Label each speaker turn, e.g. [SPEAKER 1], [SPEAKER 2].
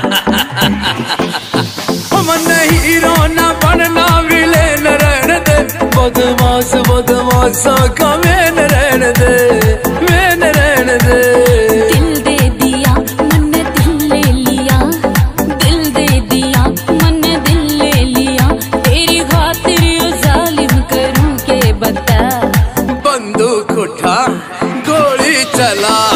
[SPEAKER 1] मन हीरो ना बनना विलेन रहने दे, बदमाश बदमाशा का मेन रहने दे, मेन रहने दे।
[SPEAKER 2] दिल दे दिया मन दिल ले लिया, दिल दे दिया मन दिल ले लिया, तेरी खातिर यो जालिम करूं के बता।
[SPEAKER 1] बंदूक उठा गोली चला।